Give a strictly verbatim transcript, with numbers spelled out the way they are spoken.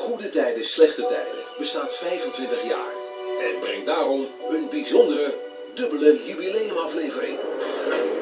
Goede Tijden, Slechte Tijden bestaat vijfentwintig jaar en brengt daarom een bijzondere dubbele jubileumaflevering.